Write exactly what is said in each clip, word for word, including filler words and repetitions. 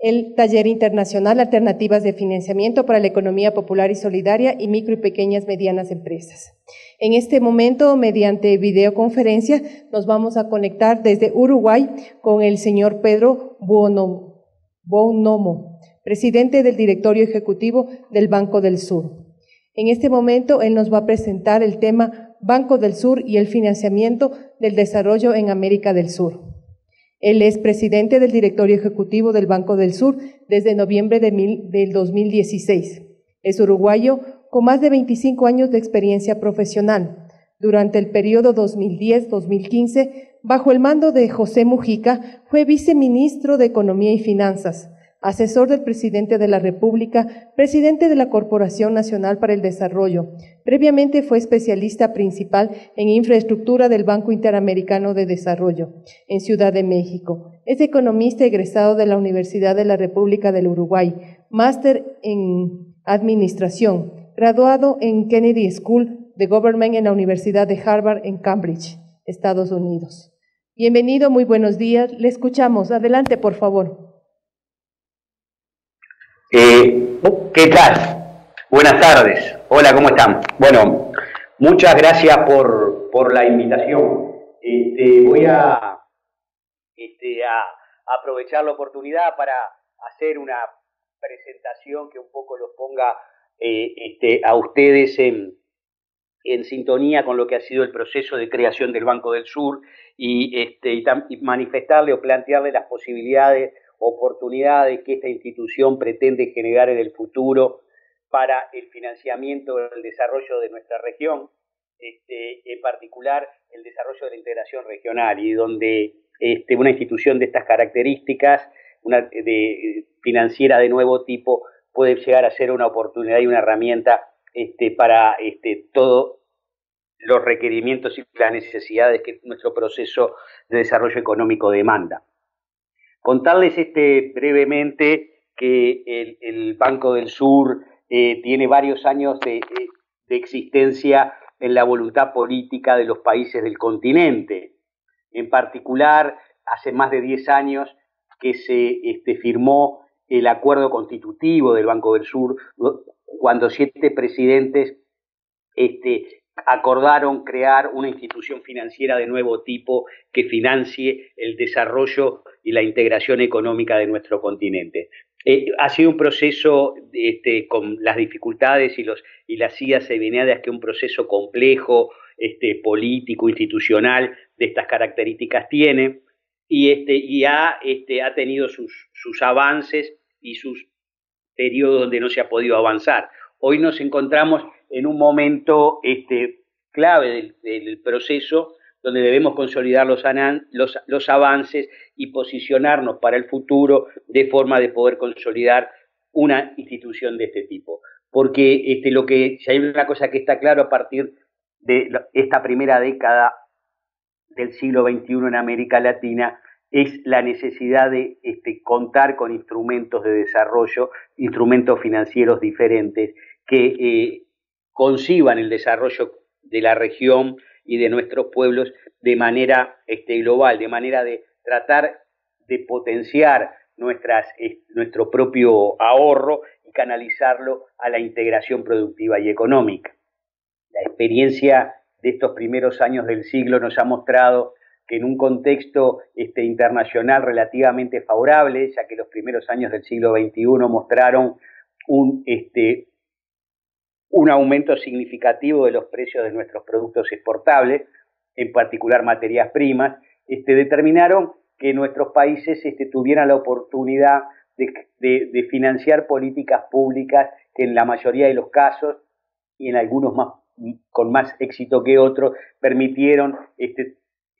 el Taller Internacional Alternativas de Financiamiento para la Economía Popular y Solidaria y Micro y Pequeñas Medianas Empresas. En este momento, mediante videoconferencia, nos vamos a conectar desde Uruguay con el señor Pedro Buonomo, Buonomo, presidente del Directorio Ejecutivo del Banco del Sur. En este momento, él nos va a presentar el tema Banco del Sur y el financiamiento del desarrollo en América del Sur. Él es presidente del Directorio Ejecutivo del Banco del Sur desde noviembre de mil, del dos mil dieciséis. Es uruguayo con más de veinticinco años de experiencia profesional. Durante el periodo dos mil diez a dos mil quince, bajo el mando de José Mujica, fue viceministro de Economía y Finanzas, asesor del presidente de la República, presidente de la Corporación Nacional para el Desarrollo. Previamente fue especialista principal en infraestructura del Banco Interamericano de Desarrollo, en Ciudad de México. Es economista egresado de la Universidad de la República del Uruguay, máster en Administración, graduado en Kennedy School de Government en la Universidad de Harvard en Cambridge, Estados Unidos. Bienvenido, muy buenos días. Le escuchamos. Adelante, por favor. Eh, ¿Qué tal? Buenas tardes. Hola, ¿cómo están? Bueno, muchas gracias por, por la invitación. Este, voy a, este, a aprovechar la oportunidad para hacer una presentación que un poco los ponga eh, este, a ustedes en, en sintonía con lo que ha sido el proceso de creación del Banco del Sur y, este, y, y manifestarle o plantearle las posibilidades, oportunidades que esta institución pretende generar en el futuro para el financiamiento del desarrollo de nuestra región, este, en particular el desarrollo de la integración regional, y donde este, una institución de estas características, una de, financiera de nuevo tipo, puede llegar a ser una oportunidad y una herramienta este, para este, todos los requerimientos y las necesidades que nuestro proceso de desarrollo económico demanda. Contarles este, brevemente que el, el Banco del Sur eh, tiene varios años de, de existencia en la voluntad política de los países del continente. En particular, hace más de diez años que se este, firmó el acuerdo constitutivo del Banco del Sur, cuando siete presidentes este, acordaron crear una institución financiera de nuevo tipo que financie el desarrollo y la integración económica de nuestro continente. Eh, ha sido un proceso este, con las dificultades y, los, y las idas y venidas, que un proceso complejo, este, político, institucional, de estas características tiene, y, este, y ha, este, ha tenido sus, sus avances y sus periodos donde no se ha podido avanzar. Hoy nos encontramos en un momento este, clave del, del proceso, donde debemos consolidar los, los, los avances y posicionarnos para el futuro de forma de poder consolidar una institución de este tipo. Porque este, lo que, si hay una cosa que está claro a partir de esta primera década del siglo veintiuno en América Latina, es la necesidad de este, contar con instrumentos de desarrollo, instrumentos financieros diferentes que eh, conciban el desarrollo de la región y de nuestros pueblos de manera este, global, de manera de tratar de potenciar nuestras, eh, nuestro propio ahorro y canalizarlo a la integración productiva y económica. La experiencia de estos primeros años del siglo nos ha mostrado que en un contexto este, internacional relativamente favorable, ya que los primeros años del siglo veintiuno mostraron un, este, un aumento significativo de los precios de nuestros productos exportables, en particular materias primas, este, determinaron que nuestros países este, tuvieran la oportunidad de, de, de financiar políticas públicas que en la mayoría de los casos, y en algunos más, con más éxito que otros, permitieron este,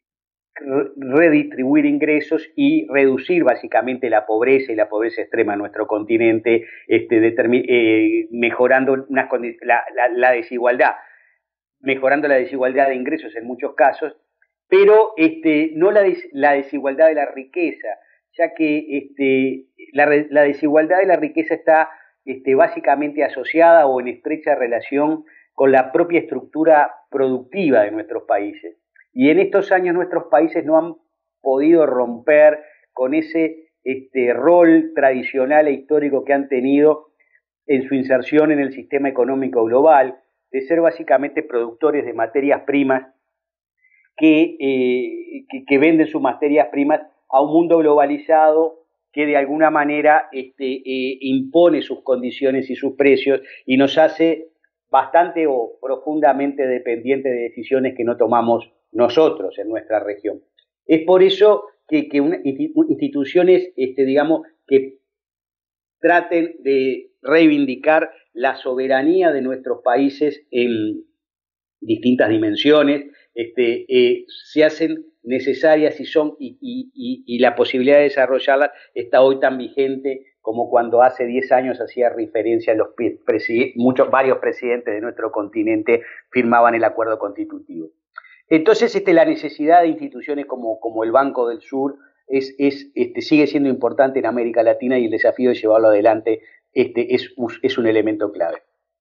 redistribuir ingresos y reducir básicamente la pobreza y la pobreza extrema en nuestro continente, este, eh, mejorando unas la, la, la desigualdad, mejorando la desigualdad de ingresos en muchos casos, pero este, no la, des, la desigualdad de la riqueza, ya que este, la, la desigualdad de la riqueza está este, básicamente asociada o en estrecha relación con la propia estructura productiva de nuestros países. Y en estos años nuestros países no han podido romper con ese este rol tradicional e histórico que han tenido en su inserción en el sistema económico global, de ser básicamente productores de materias primas que, eh, que, que venden sus materias primas a un mundo globalizado que de alguna manera este, eh, impone sus condiciones y sus precios y nos hace bastante o profundamente dependientes de decisiones que no tomamos nosotros en nuestra región. Es por eso que, que una, instituciones, este, digamos, que traten de reivindicar la soberanía de nuestros países en distintas dimensiones, este, eh, se hacen necesarias y son y, y, y, y la posibilidad de desarrollarlas está hoy tan vigente como cuando hace diez años hacía referencia a los muchos varios presidentes de nuestro continente firmaban el acuerdo constitutivo. Entonces, este, la necesidad de instituciones como, como el Banco del Sur es, es, este, sigue siendo importante en América Latina y el desafío de llevarlo adelante este, es, es un elemento clave.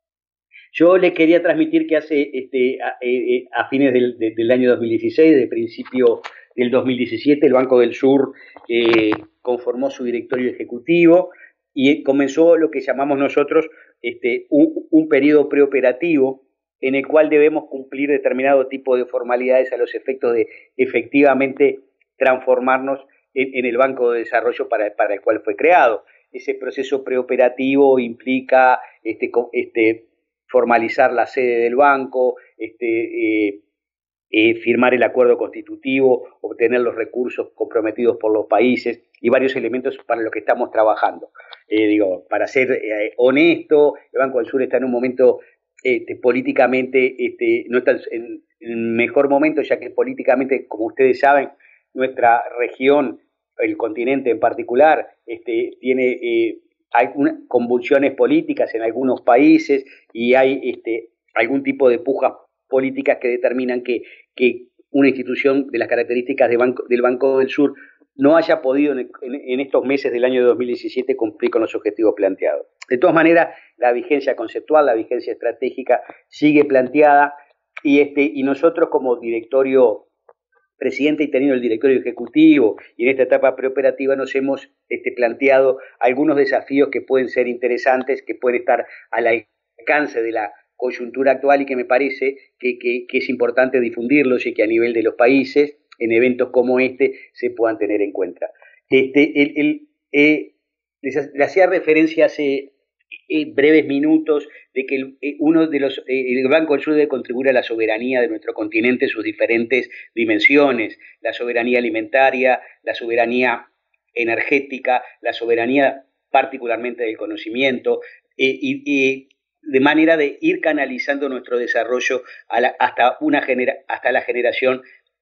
Yo le quería transmitir que hace este, a, a fines del, de, del año dos mil dieciséis, de principio del dos mil diecisiete, el Banco del Sur eh, conformó su directorio ejecutivo y comenzó lo que llamamos nosotros este, un, un periodo preoperativo en el cual debemos cumplir determinado tipo de formalidades a los efectos de efectivamente transformarnos en, en el Banco de Desarrollo para, para el cual fue creado. Ese proceso preoperativo implica este, este, formalizar la sede del banco, este, eh, eh, firmar el acuerdo constitutivo, obtener los recursos comprometidos por los países y varios elementos para los que estamos trabajando. Eh, digo, para ser eh, honesto, el Banco del Sur está en un momento este, políticamente, este, no está en el mejor momento, ya que políticamente, como ustedes saben, nuestra región, el continente en particular, este, tiene eh, algunas convulsiones políticas en algunos países y hay este, algún tipo de pujas políticas que determinan que, que una institución de las características de banco, del Banco del Sur no haya podido en, en, en estos meses del año dos mil diecisiete cumplir con los objetivos planteados. De todas maneras, la vigencia conceptual, la vigencia estratégica sigue planteada y, este, y nosotros como directorio presidente y teniendo el directorio ejecutivo y en esta etapa preoperativa nos hemos este, planteado algunos desafíos que pueden ser interesantes, que pueden estar al alcance de la coyuntura actual y que me parece que, que, que es importante difundirlos y que a nivel de los países, en eventos como este, se puedan tener en cuenta. Este, el, el, eh, les, le hacía referencia hace eh, breves minutos de que el, eh, uno de los, eh, el Banco del Sur debe contribuir a la soberanía de nuestro continente en sus diferentes dimensiones, la soberanía alimentaria, la soberanía energética, la soberanía particularmente del conocimiento, eh, y, y de manera de ir canalizando nuestro desarrollo a la, hasta, una genera, hasta la generación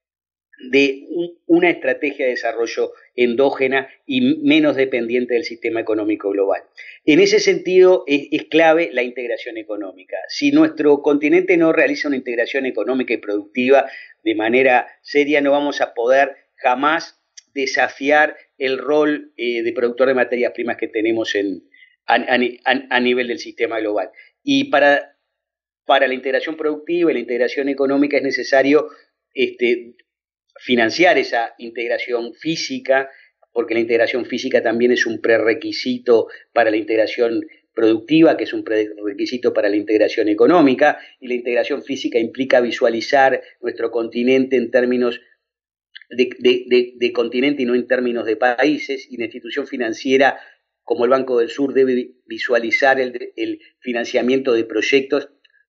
de una estrategia de desarrollo endógena y menos dependiente del sistema económico global. En ese sentido es, es clave la integración económica. Si nuestro continente no realiza una integración económica y productiva de manera seria, no vamos a poder jamás desafiar el rol eh, de productor de materias primas que tenemos en, a, a, a nivel del sistema global. Y para, para la integración productiva y la integración económica es necesario este, financiar esa integración física, porque la integración física también es un prerequisito para la integración productiva, que es un prerequisito para la integración económica, y la integración física implica visualizar nuestro continente en términos de, de, de, de continente y no en términos de países, y la institución financiera como el Banco del Sur debe visualizar el, el financiamiento de proyectos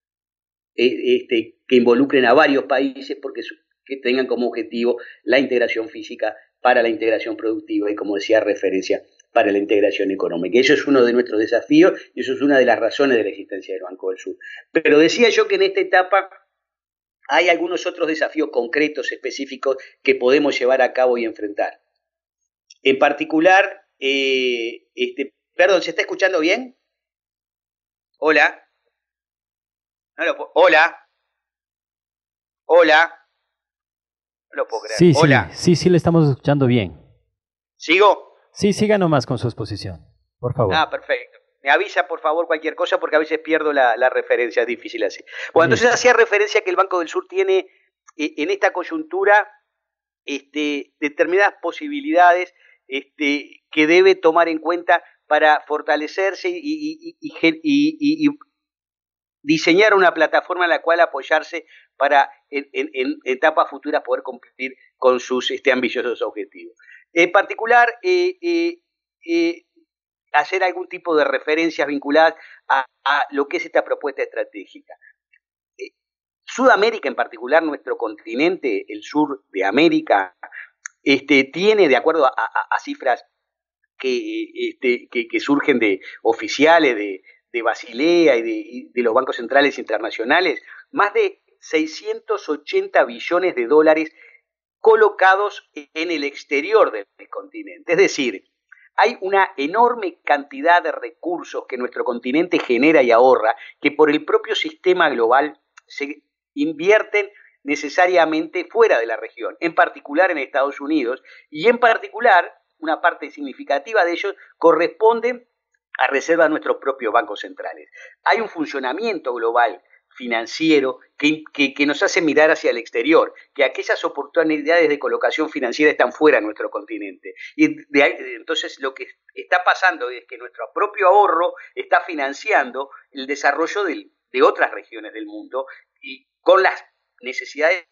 eh, este, que involucren a varios países, porque su, que tengan como objetivo la integración física para la integración productiva y, como decía, referencia para la integración económica. Eso es uno de nuestros desafíos y eso es una de las razones de la existencia del Banco del Sur. Pero decía yo que en esta etapa hay algunos otros desafíos concretos, específicos, que podemos llevar a cabo y enfrentar. En particular, eh, este, perdón, ¿se está escuchando bien? Hola. No lo, hola. Hola. No lo puedo creer. Sí, Hola. sí, sí, sí, le estamos escuchando bien. ¿Sigo? Sí, siga nomás con su exposición, por favor. Ah, perfecto. Me avisa, por favor, cualquier cosa, porque a veces pierdo la, la referencia, es difícil así. Bueno, entonces Listo. Hacía referencia a que el Banco del Sur tiene, eh, en esta coyuntura, este, determinadas posibilidades este, que debe tomar en cuenta para fortalecerse y, y, y, y, y, y diseñar una plataforma en la cual apoyarse para en, en, en etapas futuras poder cumplir con sus este, ambiciosos objetivos. En particular, eh, eh, eh, hacer algún tipo de referencias vinculadas a, a lo que es esta propuesta estratégica. Eh, Sudamérica en particular, nuestro continente, el sur de América, este, tiene, de acuerdo a, a, a cifras que, este, que, que surgen de oficiales de, de Basilea y de, y de los bancos centrales internacionales, más de seiscientos ochenta billones de dólares colocados en el exterior del continente. Es decir, hay una enorme cantidad de recursos que nuestro continente genera y ahorra, que por el propio sistema global se invierten necesariamente fuera de la región, en particular en Estados Unidos, y en particular una parte significativa de ellos corresponde a reserva de nuestros propios bancos centrales. Hay un funcionamiento global financiero que, que, que nos hace mirar hacia el exterior, que aquellas oportunidades de colocación financiera están fuera de nuestro continente. Y de ahí, entonces lo que está pasando es que nuestro propio ahorro está financiando el desarrollo de, de otras regiones del mundo y con las necesidades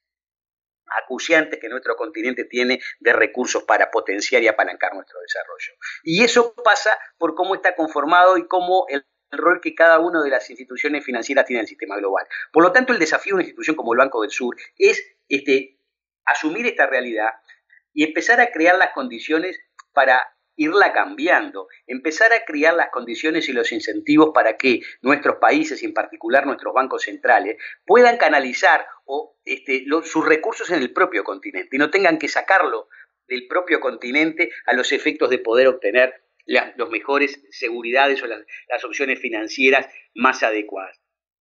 acuciantes que nuestro continente tiene de recursos para potenciar y apalancar nuestro desarrollo. Y eso pasa por cómo está conformado y cómo el el rol que cada una de las instituciones financieras tiene en el sistema global. Por lo tanto, el desafío de una institución como el Banco del Sur es este, asumir esta realidad y empezar a crear las condiciones para irla cambiando, empezar a crear las condiciones y los incentivos para que nuestros países y en particular nuestros bancos centrales puedan canalizar o, este, los, sus recursos en el propio continente y no tengan que sacarlo del propio continente a los efectos de poder obtener las los mejores seguridades o las, las opciones financieras más adecuadas.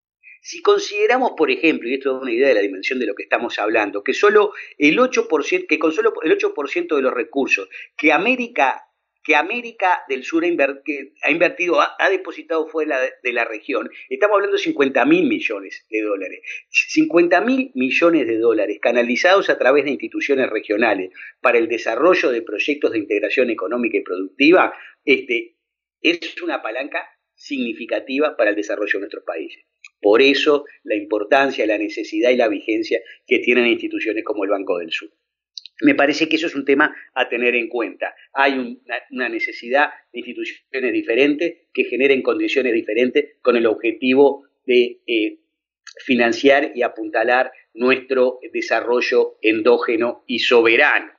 Si consideramos, por ejemplo, y esto es una idea de la dimensión de lo que estamos hablando, que solo el ocho por ciento, que con solo el ocho por ciento de los recursos que América, que América del Sur ha, inver, que ha invertido, ha, ha depositado fuera de, de la región, estamos hablando de cincuenta mil millones de dólares. cincuenta mil millones de dólares canalizados a través de instituciones regionales para el desarrollo de proyectos de integración económica y productiva, este, es una palanca significativa para el desarrollo de nuestros países. Por eso la importancia, la necesidad y la vigencia que tienen instituciones como el Banco del Sur. Me parece que eso es un tema a tener en cuenta. Hay una, una necesidad de instituciones diferentes que generen condiciones diferentes con el objetivo de eh, financiar y apuntalar nuestro desarrollo endógeno y soberano.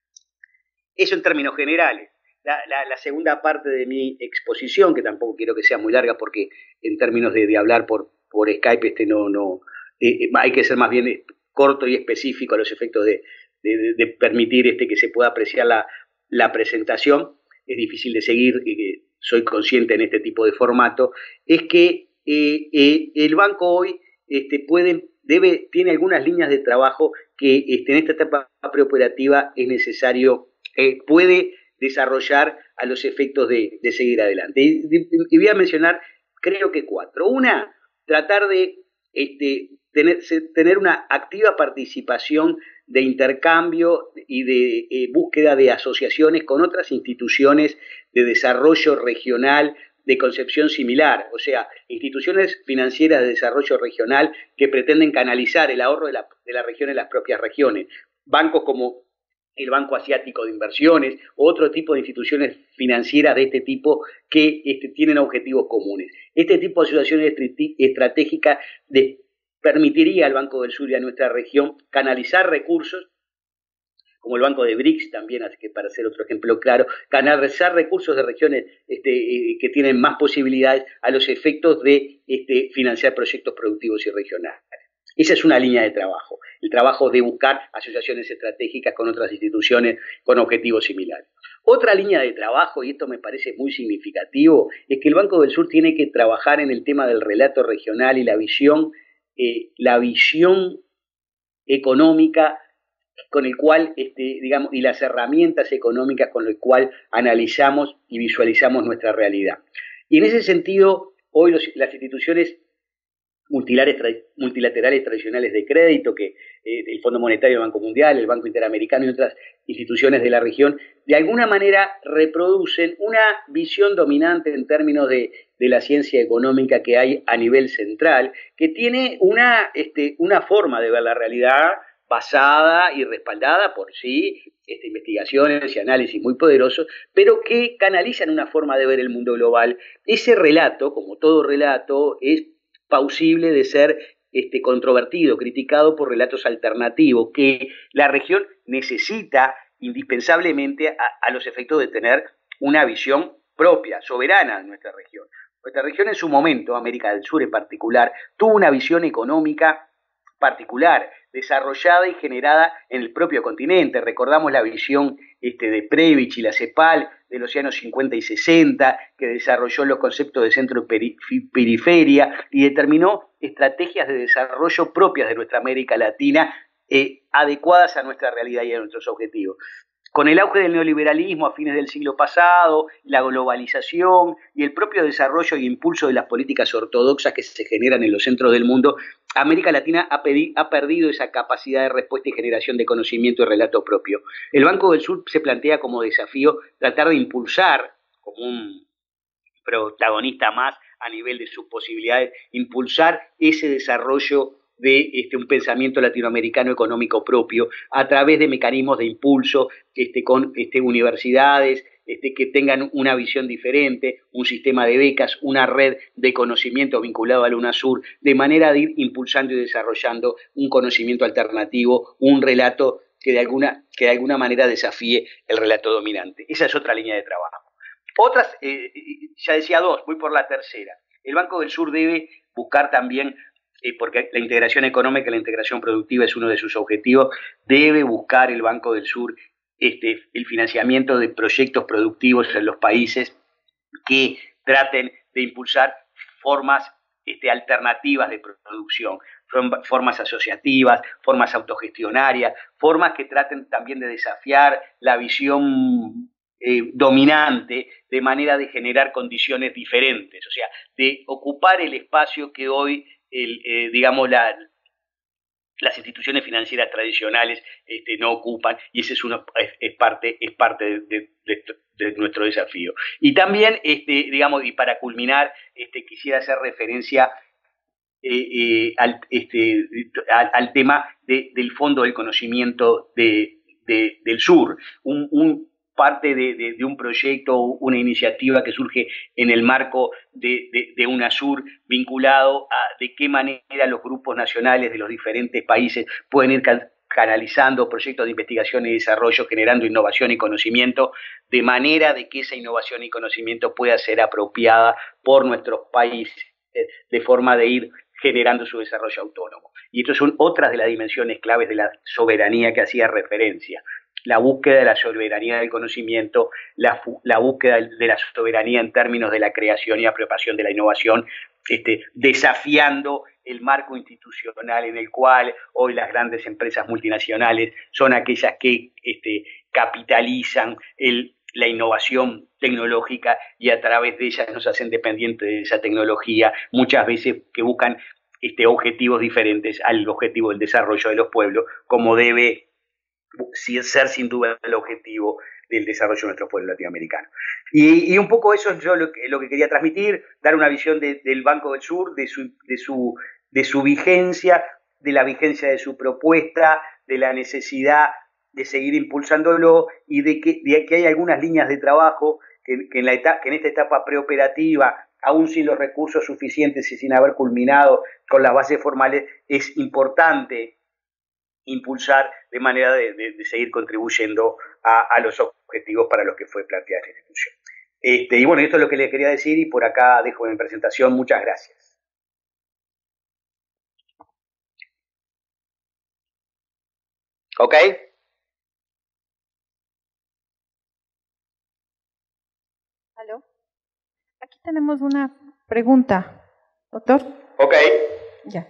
Eso en términos generales. La, la, la segunda parte de mi exposición, que tampoco quiero que sea muy larga porque en términos de, de hablar por, por Skype este no, no eh, hay que ser más bien corto y específico a los efectos de, de, de permitir este, que se pueda apreciar la, la presentación. Es difícil de seguir, eh, soy consciente en este tipo de formato, es que eh, eh, el banco hoy este, puede, debe, tiene algunas líneas de trabajo que este, en esta etapa preoperativa es necesario, eh, puede desarrollar a los efectos de, de seguir adelante. Y, y voy a mencionar, creo que cuatro. Una, tratar de este, tener, tener una activa participación de intercambio y de eh, búsqueda de asociaciones con otras instituciones de desarrollo regional de concepción similar, o sea, instituciones financieras de desarrollo regional que pretenden canalizar el ahorro de la, de la región en las propias regiones. Bancos como el Banco Asiático de Inversiones, otro tipo de instituciones financieras de este tipo que este, tienen objetivos comunes. Este tipo de asociaciones estratégicas de, permitiría al Banco del Sur y a nuestra región canalizar recursos, como el Banco de BRICS también, así que para hacer otro ejemplo claro, canalizar recursos de regiones este, eh, que tienen más posibilidades a los efectos de este, financiar proyectos productivos y regionales. Esa es una línea de trabajo, el trabajo de buscar asociaciones estratégicas con otras instituciones con objetivos similares. Otra línea de trabajo, y esto me parece muy significativo, es que el Banco del Sur tiene que trabajar en el tema del relato regional y la visión, eh, la visión económica con el cual, este, digamos, y las herramientas económicas con las cuales analizamos y visualizamos nuestra realidad. Y en ese sentido, hoy los, las instituciones multilaterales, multilaterales tradicionales de crédito, que eh, el Fondo Monetario del Banco Mundial, el Banco Interamericano y otras instituciones de la región, de alguna manera reproducen una visión dominante en términos de, de la ciencia económica que hay a nivel central, que tiene una, este, una forma de ver la realidad basada y respaldada por sí, este, investigaciones y análisis muy poderosos, pero que canalizan una forma de ver el mundo global. Ese relato, como todo relato, es plausible de ser este, controvertido, criticado por relatos alternativos, que la región necesita indispensablemente a, a los efectos de tener una visión propia, soberana de nuestra región. Nuestra región en su momento, América del Sur en particular, tuvo una visión económica particular, desarrollada y generada en el propio continente. Recordamos la visión este, de Prebisch y la CEPAL de los años cincuenta y sesenta, que desarrolló los conceptos de centro-periferia y determinó estrategias de desarrollo propias de nuestra América Latina, eh, adecuadas a nuestra realidad y a nuestros objetivos. Con el auge del neoliberalismo a fines del siglo pasado, la globalización y el propio desarrollo y impulso de las políticas ortodoxas que se generan en los centros del mundo, América Latina ha, pedi, ha perdido esa capacidad de respuesta y generación de conocimiento y relato propio. El Banco del Sur se plantea como desafío tratar de impulsar, como un protagonista más a nivel de sus posibilidades, impulsar ese desarrollo de este, un pensamiento latinoamericano económico propio a través de mecanismos de impulso este, con este, universidades este, que tengan una visión diferente, un sistema de becas, una red de conocimiento vinculado al UNASUR, de manera de ir impulsando y desarrollando un conocimiento alternativo, un relato que de alguna, que de alguna manera desafíe el relato dominante. Esa es otra línea de trabajo. Otras, eh, ya decía dos, voy por la tercera. El Banco del Sur debe buscar también, Eh, porque la integración económica y la integración productiva es uno de sus objetivos, debe buscar el Banco del Sur este, el financiamiento de proyectos productivos en los países que traten de impulsar formas este, alternativas de producción, formas asociativas, formas autogestionarias, formas que traten también de desafiar la visión eh, dominante, de manera de generar condiciones diferentes, o sea, de ocupar el espacio que hoy El, eh, digamos, la, las instituciones financieras tradicionales este, no ocupan, y ese es, uno, es, es parte, es parte de, de, de nuestro desafío. Y también, este, digamos, y para culminar, este, quisiera hacer referencia eh, eh, al, este, al, al tema de, del Fondo del Conocimiento de, de, del Sur, un, un parte de, de, de un proyecto, una iniciativa que surge en el marco de, de, de UNASUR, vinculado a de qué manera los grupos nacionales de los diferentes países pueden ir canalizando proyectos de investigación y desarrollo, generando innovación y conocimiento, de manera de que esa innovación y conocimiento pueda ser apropiada por nuestros países, de forma de ir generando su desarrollo autónomo. Y estas son otras de las dimensiones claves de la soberanía que hacía referencia. La búsqueda de la soberanía del conocimiento, la, la búsqueda de la soberanía en términos de la creación y apropiación de la innovación, este, desafiando el marco institucional en el cual hoy las grandes empresas multinacionales son aquellas que este, capitalizan el, la innovación tecnológica y a través de ellas nos hacen dependientes de esa tecnología, muchas veces que buscan este, objetivos diferentes al objetivo del desarrollo de los pueblos, como debe ser sin duda el objetivo del desarrollo de nuestro pueblo latinoamericano. Y, y un poco eso es yo lo que, lo que quería transmitir, dar una visión de, del Banco del Sur, de su, de, su, de su vigencia, de la vigencia de su propuesta, de la necesidad de seguir impulsándolo y de que, de que hay algunas líneas de trabajo que, que, en la etapa, que en esta etapa preoperativa, aún sin los recursos suficientes y sin haber culminado con las bases formales, es importante impulsar de manera de, de, de seguir contribuyendo a, a los objetivos para los que fue planteada esta institución. Este, y bueno, esto es lo que les quería decir y por acá dejo mi presentación. Muchas gracias. ¿Ok? ¿Aló? Aquí tenemos una pregunta, doctor. Ok. Ya.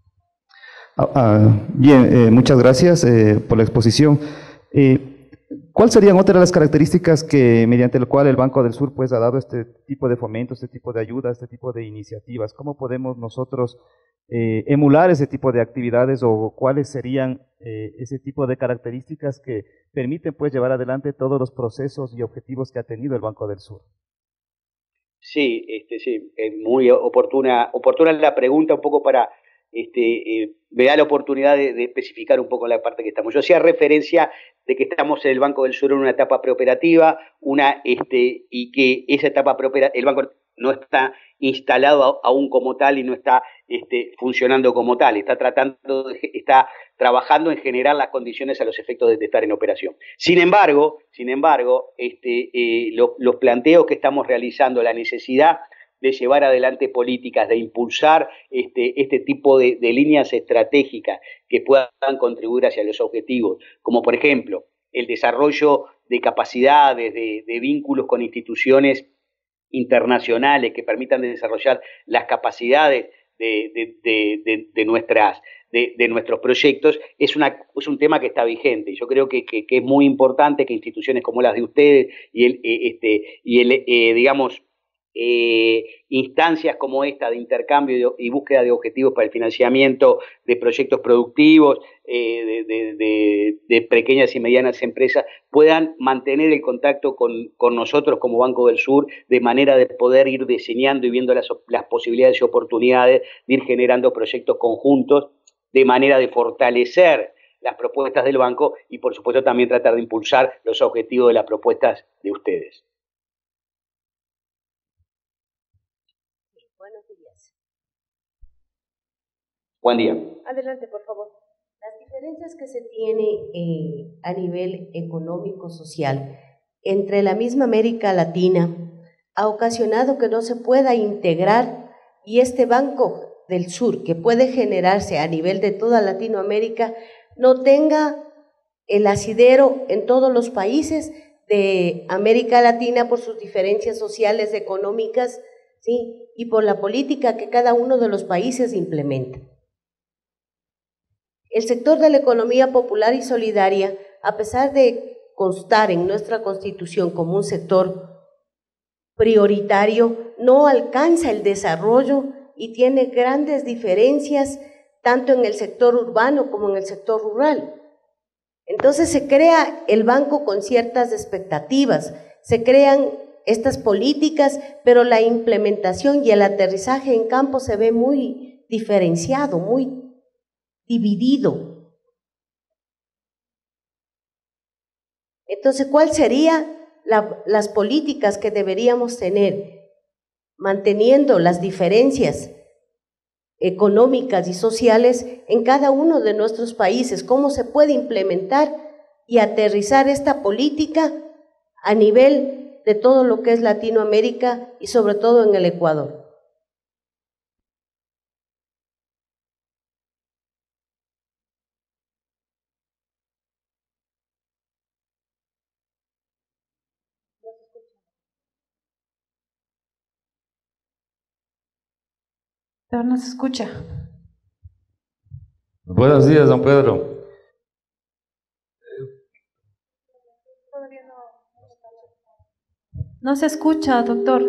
Ah, ah, bien, eh, muchas gracias eh, por la exposición. Eh, ¿Cuáles serían otras de las características que, mediante el cual el Banco del Sur pues, ha dado este tipo de fomento, este tipo de ayuda, este tipo de iniciativas? ¿Cómo podemos nosotros eh, emular ese tipo de actividades o cuáles serían eh, ese tipo de características que permiten pues, llevar adelante todos los procesos y objetivos que ha tenido el Banco del Sur? Sí, este, sí, es muy oportuna, oportuna la pregunta un poco para, este, eh, me da la oportunidad de, de especificar un poco la parte que estamos. Yo hacía referencia de que estamos en el Banco del Sur en una etapa preoperativa, una, este, y que esa etapa preoperativa, el banco no está instalado aún como tal y no está este, funcionando como tal, está tratando, de, está trabajando en generar las condiciones a los efectos de estar en operación. Sin embargo, sin embargo, este, eh, lo, los planteos que estamos realizando, la necesidad de llevar adelante políticas, de impulsar este, este tipo de, de líneas estratégicas que puedan contribuir hacia los objetivos, como por ejemplo el desarrollo de capacidades, de, de vínculos con instituciones internacionales que permitan desarrollar las capacidades de, de, de, de, de nuestras de, de nuestros proyectos, es, una, es un tema que está vigente. Yo creo que, que, que es muy importante que instituciones como las de ustedes y el, este, y el eh, digamos, eh, instancias como esta de intercambio y búsqueda de objetivos para el financiamiento de proyectos productivos, eh, de, de, de, de pequeñas y medianas empresas, puedan mantener el contacto con, con nosotros como Banco del Sur, de manera de poder ir diseñando y viendo las, las posibilidades y oportunidades de ir generando proyectos conjuntos, de manera de fortalecer las propuestas del banco y por supuesto también tratar de impulsar los objetivos de las propuestas de ustedes. Buenos días. Buen día. Adelante, por favor. Las diferencias que se tienen eh, a nivel económico-social entre la misma América Latina ha ocasionado que no se pueda integrar, y este Banco del Sur, que puede generarse a nivel de toda Latinoamérica, no tenga el asidero en todos los países de América Latina por sus diferencias sociales, económicas, ¿sí? Y por la política que cada uno de los países implementa. El sector de la economía popular y solidaria, a pesar de constar en nuestra Constitución como un sector prioritario, no alcanza el desarrollo y tiene grandes diferencias tanto en el sector urbano como en el sector rural. Entonces se crea el banco con ciertas expectativas, se crean estas políticas, pero la implementación y el aterrizaje en campo se ve muy diferenciado, muy dividido. Entonces, ¿cuál sería la, las políticas que deberíamos tener? Manteniendo las diferencias económicas y sociales en cada uno de nuestros países, cómo se puede implementar y aterrizar esta política a nivel de todo lo que es Latinoamérica y sobre todo en el Ecuador. No se escucha. Buenos días, don Pedro. No se escucha, doctor.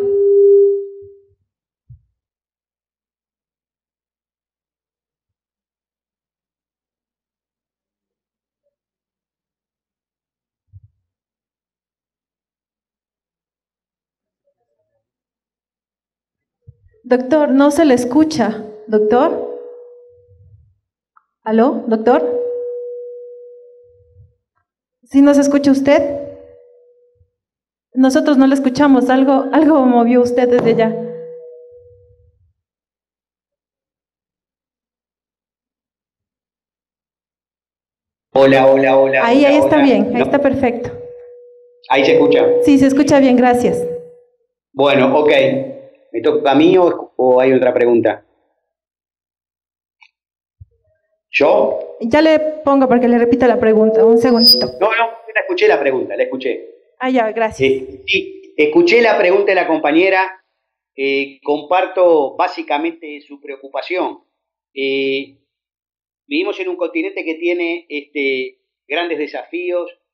Doctor, no se le escucha. ¿Doctor? ¿Aló, doctor? ¿Sí nos escucha usted? Nosotros no le escuchamos. Algo, algo movió usted desde allá. Hola, hola, hola. Ahí, hola, ahí está hola. bien, ahí No. está perfecto. Ahí se escucha. Sí, se escucha bien, gracias. Bueno, ok. ¿Me toca a mí o, o hay otra pregunta? ¿Yo? Ya le pongo para que le repita la pregunta, un segundito. No, no, la escuché la pregunta, la escuché. Ah, ya, gracias. Eh, sí, escuché la pregunta de la compañera, eh, comparto básicamente su preocupación. Eh, vivimos en un continente que tiene este, grandes desafíos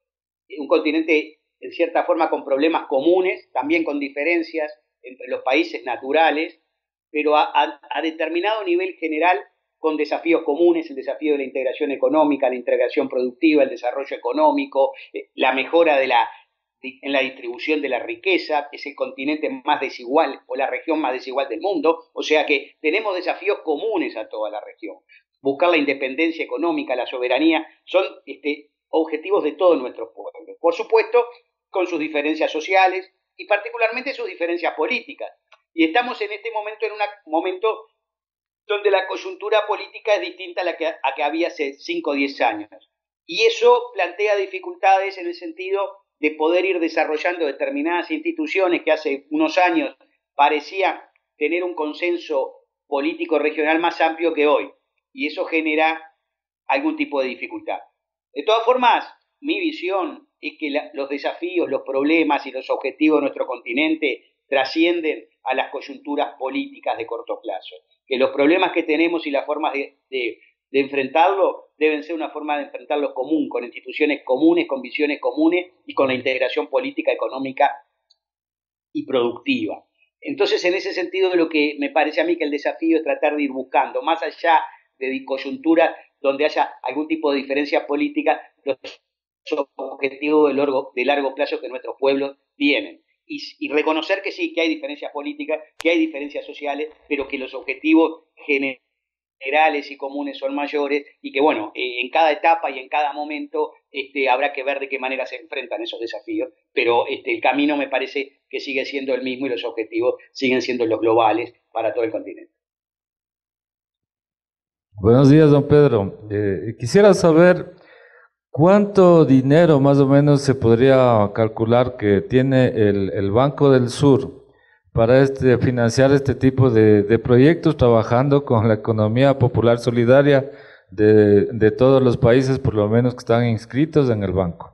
un continente en cierta forma con problemas comunes, también con diferencias entre los países naturales, pero a, a, a determinado nivel general con desafíos comunes, el desafío de la integración económica, la integración productiva, el desarrollo económico, la mejora de la, en la distribución de la riqueza. Es el continente más desigual o la región más desigual del mundo, o sea que tenemos desafíos comunes a toda la región. Buscar la independencia económica, la soberanía, son este, objetivos de todos nuestros pueblos. Por supuesto, con sus diferencias sociales y particularmente sus diferencias políticas. Y estamos en este momento en un momento donde la coyuntura política es distinta a la que, a que había hace cinco o diez años. Y eso plantea dificultades en el sentido de poder ir desarrollando determinadas instituciones que hace unos años parecían tener un consenso político regional más amplio que hoy. Y eso genera algún tipo de dificultad. De todas formas, mi visión es que la, los desafíos, los problemas y los objetivos de nuestro continente trascienden a las coyunturas políticas de corto plazo. Que los problemas que tenemos y las formas de, de, de enfrentarlo deben ser una forma de enfrentarlos común, con instituciones comunes, con visiones comunes y con la integración política, económica y productiva. Entonces, en ese sentido, lo que me parece a mí que el desafío es tratar de ir buscando, más allá de coyunturas donde haya algún tipo de diferencia política, los objetivos de largo, de largo plazo que nuestros pueblos tienen. Y, y reconocer que sí, que hay diferencias políticas, que hay diferencias sociales, pero que los objetivos generales y comunes son mayores y que, bueno, eh, en cada etapa y en cada momento este, habrá que ver de qué manera se enfrentan esos desafíos, pero este, el camino me parece que sigue siendo el mismo y los objetivos siguen siendo los globales para todo el continente. Buenos días, don Pedro. Eh, quisiera saber cuánto dinero más o menos se podría calcular que tiene el, el Banco del Sur para este, financiar este tipo de, de proyectos, trabajando con la economía popular solidaria de, de todos los países, por lo menos que están inscritos en el banco.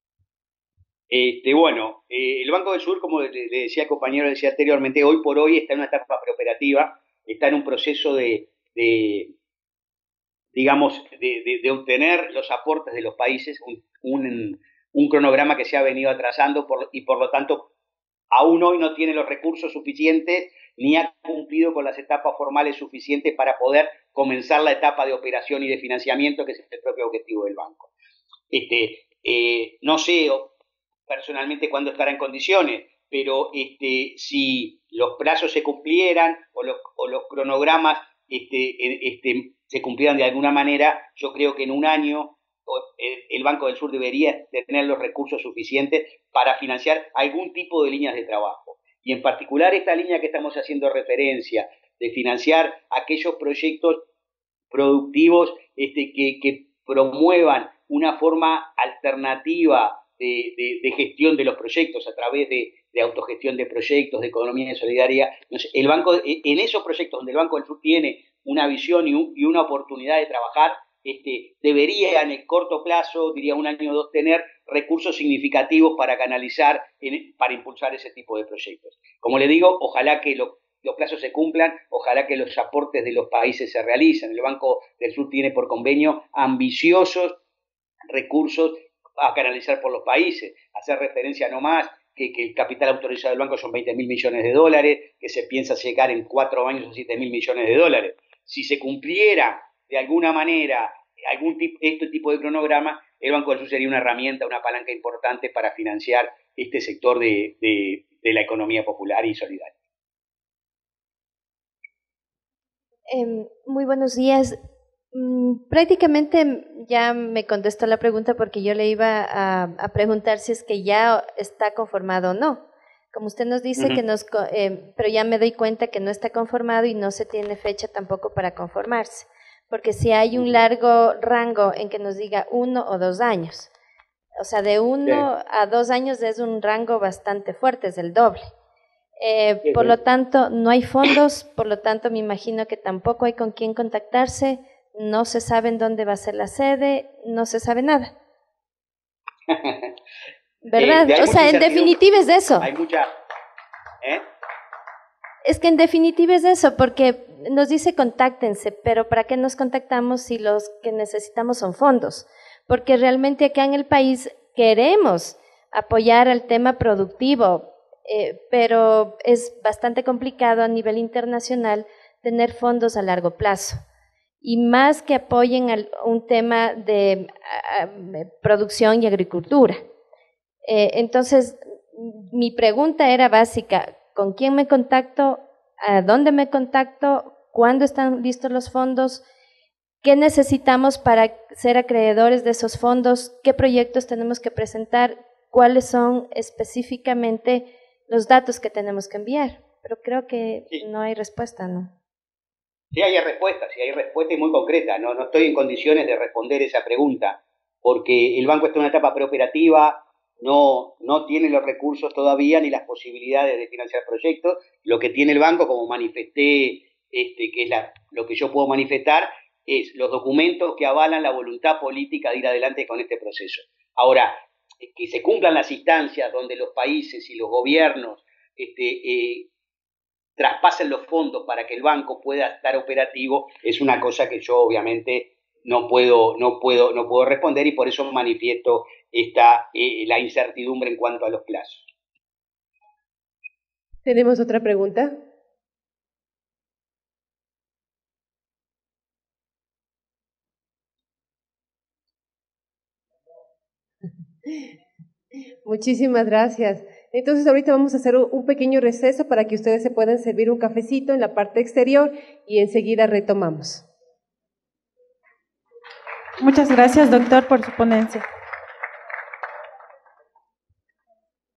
Este, bueno, eh, el Banco del Sur, como le, le decía el compañero, le decía anteriormente, hoy por hoy está en una etapa preoperativa, está en un proceso de, de digamos, de, de, de obtener los aportes de los países, un, un, un cronograma que se ha venido atrasando por, y por lo tanto aún hoy no tiene los recursos suficientes ni ha cumplido con las etapas formales suficientes para poder comenzar la etapa de operación y de financiamiento, que es el propio objetivo del banco. Este, eh, no sé personalmente cuándo estará en condiciones, pero este, si los plazos se cumplieran o los, o los cronogramas este, este, se cumplieran de alguna manera, yo creo que en un año el, el Banco del Sur debería tener los recursos suficientes para financiar algún tipo de líneas de trabajo. Y en particular esta línea que estamos haciendo referencia, de financiar aquellos proyectos productivos este, que, que promuevan una forma alternativa de, de, de gestión de los proyectos a través de, de autogestión de proyectos, de economía solidaria. El banco, en esos proyectos donde el Banco del Sur tiene una visión y, un, y una oportunidad de trabajar, este, debería en el corto plazo, diría un año o dos, tener recursos significativos para canalizar, en, para impulsar ese tipo de proyectos. Como le digo, ojalá que lo, los plazos se cumplan, ojalá que los aportes de los países se realicen. El Banco del Sur tiene por convenio ambiciosos recursos a canalizar por los países. Hacer referencia nomás que, que el capital autorizado del banco son veinte mil millones de dólares, que se piensa llegar en cuatro años a siete mil millones de dólares. Si se cumpliera de alguna manera algún tipo, este tipo de cronograma, el Banco del Sur sería una herramienta, una palanca importante para financiar este sector de, de, de la economía popular y solidaria. Eh, muy buenos días. Mm, prácticamente ya me contestó la pregunta, porque yo le iba a, a preguntar si es que ya está conformado o no. Como usted nos dice, uh-huh. que nos, eh, pero ya me doy cuenta que no está conformado y no se tiene fecha tampoco para conformarse. Porque si hay un largo rango en que nos diga uno o dos años, o sea, de uno sí. a dos años es un rango bastante fuerte, es el doble. Eh, sí, por sí. lo tanto, no hay fondos, por lo tanto, me imagino que tampoco hay con quién contactarse, no se sabe en dónde va a ser la sede, no se sabe nada. ¿Verdad? Eh, o sea, en definitiva es eso. Hay mucha... ¿Eh? Es que en definitiva es eso, porque nos dice contáctense, pero ¿para qué nos contactamos si los que necesitamos son fondos? Porque realmente acá en el país queremos apoyar al tema productivo, eh, pero es bastante complicado a nivel internacional tener fondos a largo plazo. Y más que apoyen a un tema de a, a, producción y agricultura. Eh, entonces, mi pregunta era básica: ¿con quién me contacto? ¿A dónde me contacto? ¿Cuándo están listos los fondos? ¿Qué necesitamos para ser acreedores de esos fondos? ¿Qué proyectos tenemos que presentar? ¿Cuáles son específicamente los datos que tenemos que enviar? Pero creo que sí. No hay respuesta, ¿no? Sí hay respuesta, sí hay respuesta y muy concreta. No, no estoy en condiciones de responder esa pregunta, porque el banco está en una etapa preoperativa, no, no tiene los recursos todavía ni las posibilidades de financiar proyectos. Lo que tiene el banco, como manifesté, este, que es la, lo que yo puedo manifestar, es los documentos que avalan la voluntad política de ir adelante con este proceso. Ahora, que se cumplan las instancias donde los países y los gobiernos este, eh, traspasen los fondos para que el banco pueda estar operativo, es una cosa que yo obviamente no puedo, no puedo, no puedo responder, y por eso manifiesto esta, eh, la incertidumbre en cuanto a los plazos. ¿Tenemos otra pregunta? Muchísimas gracias. Entonces ahorita vamos a hacer un pequeño receso para que ustedes se puedan servir un cafecito en la parte exterior y enseguida retomamos. Muchas gracias, doctor, por su ponencia.